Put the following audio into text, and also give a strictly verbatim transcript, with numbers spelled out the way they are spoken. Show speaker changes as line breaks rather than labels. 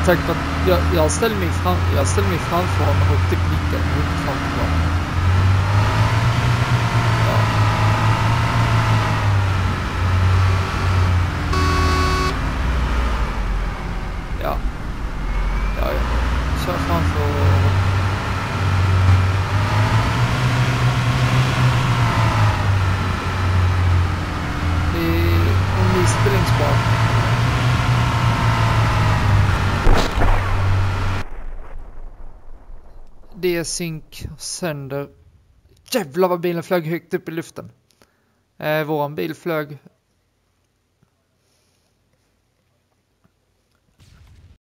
sagt att jag, jag ställer mig fram, jag ställer mig framför honom och typ blickar runt fram och bak. Ja. Ja. Ja, ja. Kör framför och... Det är en ny spelningsbar. Det är synk sönder. Jävlar vad bilen flög högt upp i luften. Eh, våran bil flög